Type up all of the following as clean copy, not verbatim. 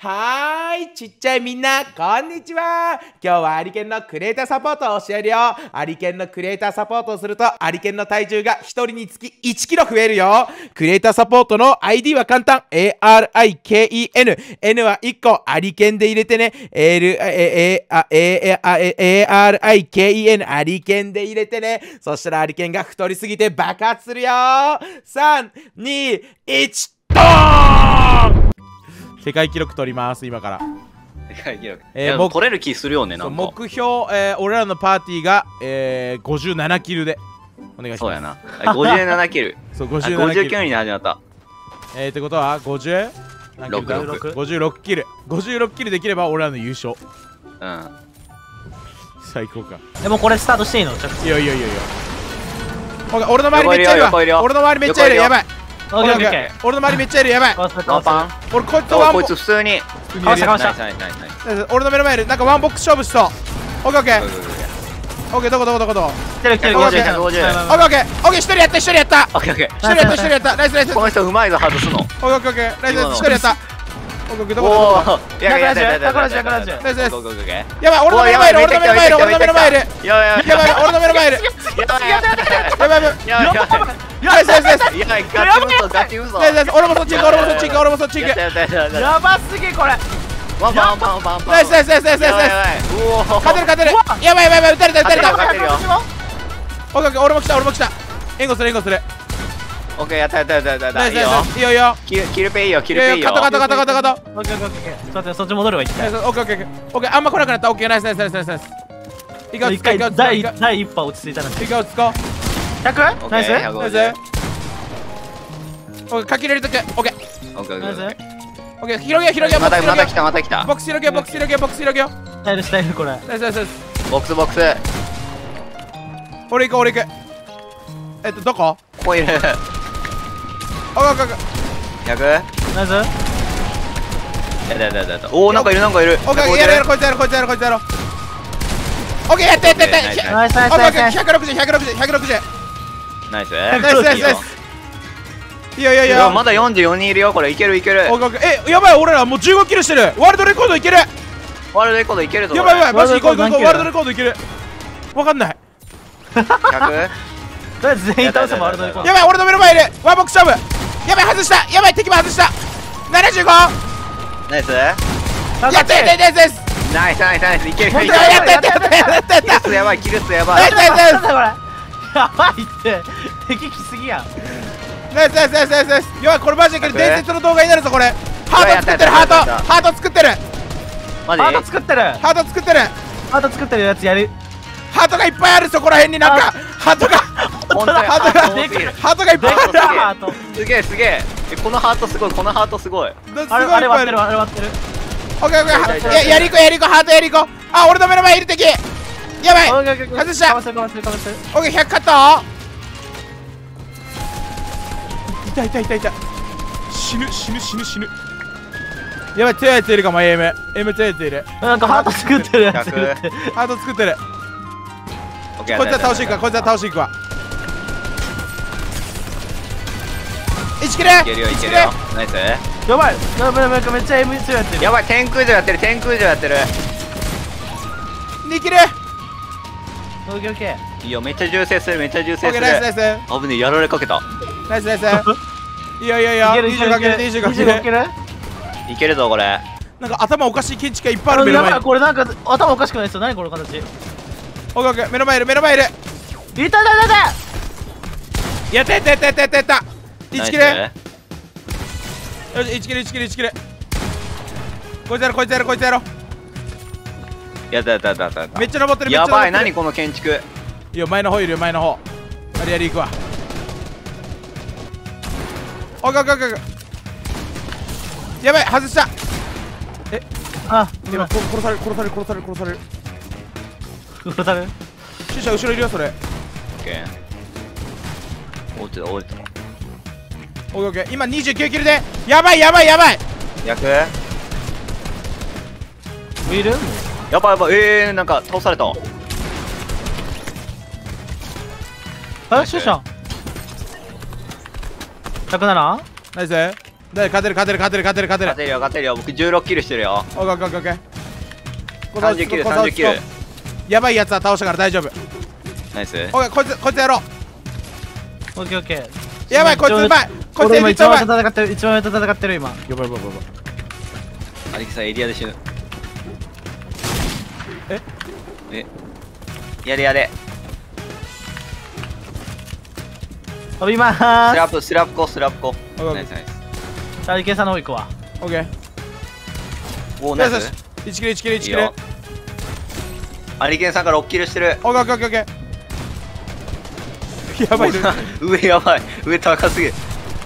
はーい、ちっちゃいみんな、こんにちは。今日はアリケンのクリエイターサポートを教えるよ。アリケンのクリエイターサポートをすると、アリケンの体重が1人につき1キロ増えるよ。クリエイターサポートの ID は簡単。ARIKEN。N は1個、アリケンで入れてね。ARIKEN、アリケンで入れてね。そしたらアリケンが太りすぎて爆発するよ。3、2、1、ドーン！世界記録取ります、今から。 世界記録。取れる気するよね、なんか。 目標、俺らのパーティーが、57キルでお願いします。 そうやな。57キル。 そう、57キル。 59キルに始まった。 ってことは、56キル。56キルできれば俺らの優勝。 うん。 最高か。 でもこれスタートしていいの？ いやいやいやいや。俺の周りめっちゃいるわ。俺の周りめっちゃいる。やばい。俺の周りめっちゃいる。やばい。 ノーパン。 俺こいつとワンボックス。 こいつ普通に。 かわしたかわした。 俺の目の前いる。なんかワンボックス勝負しそう。オッケーオッケー。オッケー、どこ。 来てる。 オッケーオッケー。一人やった。一人やった。 オッケーオッケー。 一人やった。ナイス。 この人うまいぞ、ハードすんの。 オッケー。ナイス。一人やった。オッケー、どこ。 やばい、 俺の目の前いる。やばい、俺の目の前いる。俺もそっち行く。 やばすぎこれ。 ワンパン。 ナイス。勝てる。やばい、撃たれた。オッケー、俺も来た。援護する。 オッケー、やった。 いいよ。 キルペイよ。 カット。 オッケー。そっち戻るわ、一回。 オッケー。あんま来なくなった。オッケー、ナイス。一回、 第一波落ち着いたな。 落ち着こう。 100？ ナイス。 オッケー、かき入れるとき。オッケー。オッケー、広げ。 また来た。 ボックス広げ。 スタイルこれ。 ナイス。 ボックス。 俺行く。どこ？ ここいる。 オッケー。 100？ ナイス。 やった。おお、なんかいる。 オッケー、やろ。こいつやろ。オッケー、やった。 ナイス。 オッケー、160。 ナイス。 いや。 まだ44人いるよ、これ。いける。 やばい、俺らもう15キルしてる。ワールドレコードいける。 ワールドレコードいけるぞ。 やばい、マジ行こう。ワールドレコードいける。わかんない。 100？ とりあえず全員倒せばワールドレコード。 やばい、俺の目の前いる。ワンボックス勝負。やばい、外した。やばい、敵も外した。75。 ナイス。 やった。 ナイス。いける。 やった。 やばい、キルスやばい。 やばいって。敵来すぎやん。 ナイス。やばい、これマジで伝説の動画になるぞ、これ。ハート作ってる。ハート作ってる。 マジ？ ハート作ってるやつやる。 ハートがいっぱいある、そこら辺になんか。ハートがいっぱいある。 すげえ。このハートすごい。 あれ割ってる。 オッケー。やりこ、ハートやりこ。あ、俺の目の前いる敵。やばい、外した。オッケー、100カット。痛い。死ぬ。やばい、強いやついるかも。M 強いやついる。 なんかハート作ってるやついる。 ハート作ってる。こいつは倒していくわ。1キル。 ナイス。 やばい、めっちゃ M 強いやついる。 やばい、天空城やってる。 2キル。 オッケー。 いいよ、めっちゃ銃声する。 ナイス。 危ねえ、やられかけた。 ナイス。いや。20かける。 いけるぞ、これ。 なんか頭おかしい建築がいっぱいある。目の前に。 これなんか頭おかしくないですよ。何この形。 オッケー、目の前いる。 いた。 やった。1キル。よし、1キル。こいつやろ。 やった。 めっちゃ登ってる。 やばい、何この建築。 いや、前の方いるよ。あれやり行くわ。オッケー。やばい、外した。今殺される。シュシャ後ろいるよ、それ。 オッケー。落ちた。 オッケー。今29キルで。やばい。 100？ いる？ やばい。なんか倒された。 シュシャ107？ ナイス。 勝てる勝てる勝てる勝てる勝てる。 勝てるよ勝てるよ。僕16キルしてるよ。 オッケーオッケーオッケー。 30キル30キル。 やばいやつは倒したから大丈夫。 ナイス。 オッケー、こいつやろう。 オッケーオッケー。 やばい、こいつうまい。こいつ俺今一番めっちゃうまい。 上と戦ってる、一番上と戦ってる今。 やばいやばいやばい。 アリキさんエリアで死ぬ。えやれやれ。 飛びまスーラップスラップこスラップこ。 オッケーナイスナイス。 す。アリケンさんの方行くわ。 オッケー。 おーナイス。 よしよし。1キル1キル1キル。 いいよ。アリケンさんから6キルしてる。 オッケーオッケーオッケー。やばい。 上やばい。上高すぎる。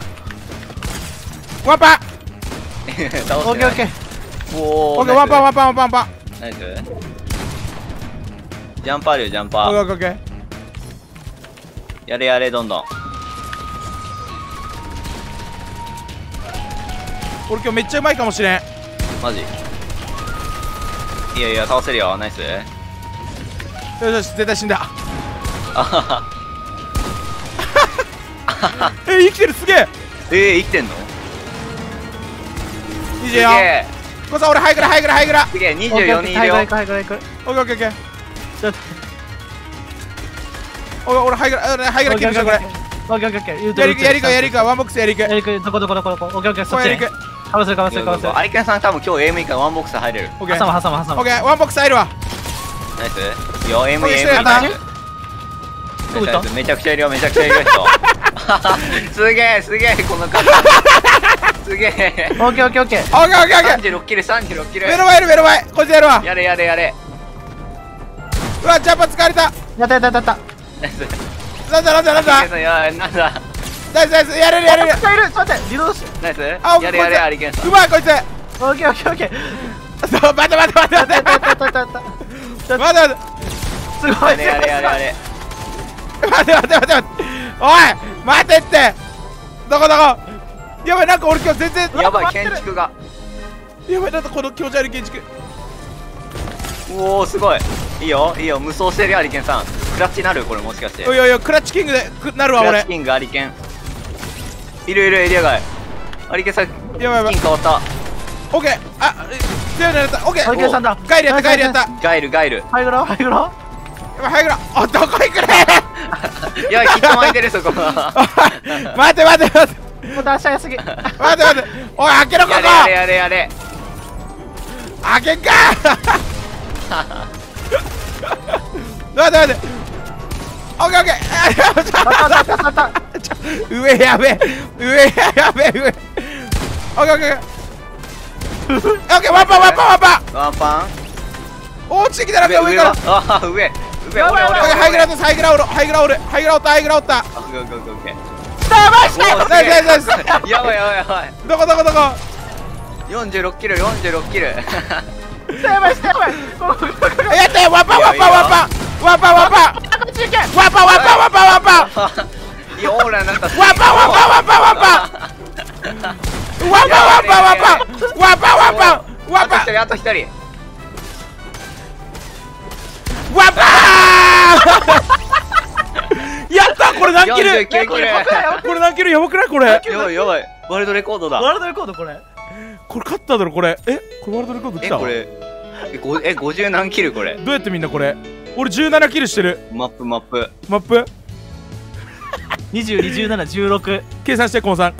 ワンパン。 倒してオッケーオッケー。 ー。 おオッケー、ワンパンワンパンワンパンワンパン。 ナイス。ジャンパーあるよジャンパー。 オッケーオッケーオッケー。 やれやれどんどん。 俺今日めっちゃうまいかもしれん。 マジ。いやいや倒せるよ。ナイス。 よしよし、絶対死んだ。 あはは。 生きてる、すげえ。 生きてんの。 いいすじゃんよ。 げえこさ、俺ハイグラハイグラハイグラ。 すげえ。 オッケーオッ 24 ケー。 人いるよ。 はいはいはいはい。 オッケーオッケーオッケー。 ちょっと。 俺ハイグラハイグラ切るでしょこれ。 オッケーオッケーオッケー。 やりくやりくやりくワンボックスやりく。 やりくどこどこどこどこ。オッケーオッケーそっちね。 こうやりく。 かわせるかわせるかわせる。 アリケンさん多分今日エイムいいからワンボックス入れる。 オッケー。 挟む挟む挟む。 オッケー、ワンボックス入るわ。 ナイス。いいよエイムいいエイムいい。 これしてナイスどこ行ったナイスめちゃくちゃいるよめちゃくちゃいるよ人。すげえすげえこの方。すげえ。 オッケーオッケーオッケー。 オッケーオッケーオッケー。 36キル36キル。 目の前いる目の前。こいつやるわ。 やれやれやれ。 うわ、ジャンパー疲れた。 やったやったやったやった。 ナイス。 なんだなんだなんだ。 いやなんだ。 ナイスナイス、やれるやれる。 いる。ちょっと待ってリロードし。 ナイス。 あ、 やれやれアリケンさん。 うまいこいつ。 オッケーオッケーオッケー。 そう、待て待て待て待てやったやったやったやった。 待て待てすごい。 やれやれやれやれ。 待て待て待て待て。おい待てって。どこどこ。やばい、なんか俺今日全然やばい建築が。 やばい、なんかこの気持ち悪い建築。 おおすごい。いいよいいよ無双してるよアリケンさん。クラッチなるこれもしかして。 おいおいおい、クラッチキングでなるわ俺クラッチ。キングアリケン。いるいるエリア外。アリケンさんやばいやばいスキン変わった。 オッケー。あ、強いのやった。オッケアリケンさんだ。 ガイルやったガイルやった。 ガイルガイル。 ハイグラハイグラ。 ハイグラ。お、どこ行くね。 いやきっと巻いてるそこは。 待て待て待てもう出しちゃいすぎ。 待て待て。おい、開けろここ。 やれやれやれやれ。 開けんか。待て待て。オッケーオッケー。上やべえ上やべえ上。オッケーオッケーオッケー。ワンパンワンパンワンパン。 ワンパン。 落ちてきたら上から。 上はあ上上俺俺俺。 ハイグラとハイグラおるハイグラおるハイグラおったハイグラおった。 オッケーオッケーオッケー。 やばいしおーナイスナイスナイス。 やばいやばいやばい。 どこどこどこ。 46キル46キル。 やばいしてやばい。 やったよ。ワンパンワンパンワンパンワンパンワンパンワンパンワンパンワンパンワンパンワンパン。 いやオーラなんか。 ワンパンワンパンワンパンワンパンワンパンワンパンワンパンワンパンワンパンワンパンあと一人あと一人。 ワンパン。やったこれ何キル。 49キル。 これ何キルやばくないこれ。 やばいやばいワールドレコードだ。 ワールドレコードこれ。 これ勝っただろこれ。これワールドレコード来た。 これ50何キルこれ。 どうやってみんなこれ。俺17キルしてる。 マップマップ。 マップ 20、27、16、 計算してコンさん。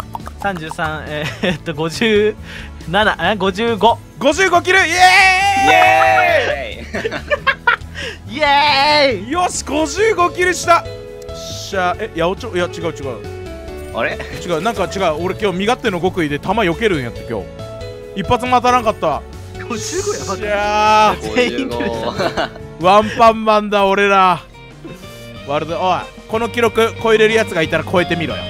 33、57、55。 55キルイエイエイエーイ。 ーイ。よし55キルした。しゃ八百長。いや違う違うーイ。あれ違う、なんか違う。俺今日身勝手の極意で弾避けるんやって今日。一発も当たらんかったわ。 55やばくいない。 やー全員キルワンパンマンだ俺ら。ワールド、おいこの記録超えれるやつがいたら超えてみろよ。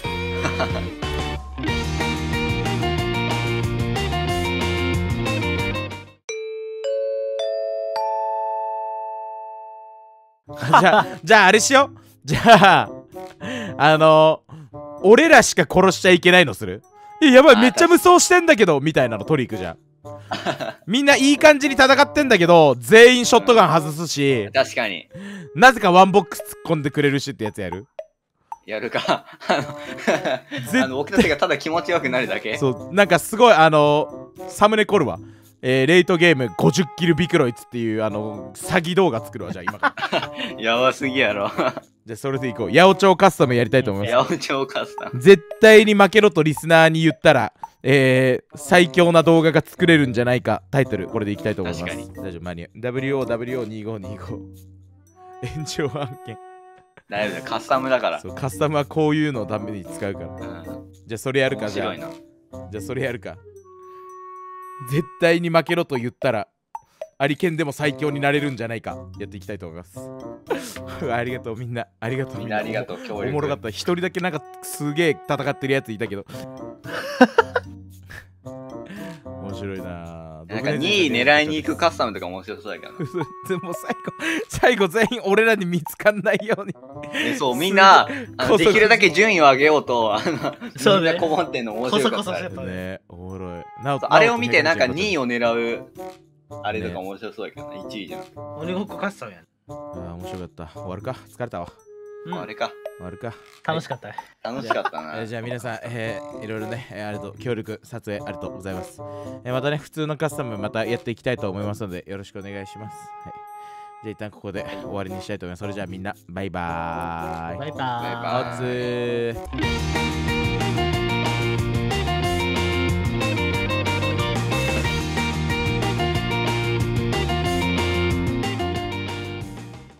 じゃああれしよう。じゃあ俺らしか殺しちゃいけないのする。やばいめっちゃ無双してんだけどみたいなの取り行くじゃん。みんないい感じに戦ってんだけど全員ショットガン外すし、 確かに。 なぜかワンボックス突っ込んでくれるしってやつやる。 やるか。僕たちがただ気持ちよくなるだけ。 そう、なんかすごいサムネ凝るわ。レイトゲーム50キルビクロイツっていう詐欺動画作るわ。じゃあ今からやばすぎやろ。 じゃあそれでいこう。八百長カスタムやりたいと思います。 八百長カスタム。 絶対に負けろとリスナーに言ったら最強な動画が作れるんじゃないか。タイトルこれでいきたいと思います。 確かに大丈夫、間に合う。WOWO2525 炎上案件。 大丈夫、カスタムだから。 そう、カスタムはこういうのために使うから。じゃあそれやるか。じゃあ面白いな。 じゃあそれやるか。絶対に負けろと言ったらアリケンでも最強になれるんじゃないか。やっていきたいと思います。ありがとうみんな。ありがとうみんなありがとう。協力。 おもろかった。一人だけなんかすげえ戦ってるやついたけど面白いな。 なんか2位狙いに行くカスタムとか面白そうだけどね。 でも最後全員俺らに見つかんないようにそう、みんなできるだけ順位を上げようとそうねみんなこもってんの面白かったね。おもろい。 あれを見てなんか2位を狙うあれとか面白そうだけどね。1位じゃなくて。 鬼ごっこカスタムやん。 面白かった。終わるか。疲れたわ。 あれか。 終わるか。 楽しかったね。 楽しかったな。 じゃあ皆さん、いろいろね、ありがとう。協力、撮影ありがとうございます。またね、普通のカスタムまたやっていきたいと思いますので、よろしくお願いします。はい。じゃあ一旦ここで終わりにしたいと思います。それじゃあみんな、バイバーイ。 バイバーイ。 バイバイおつー。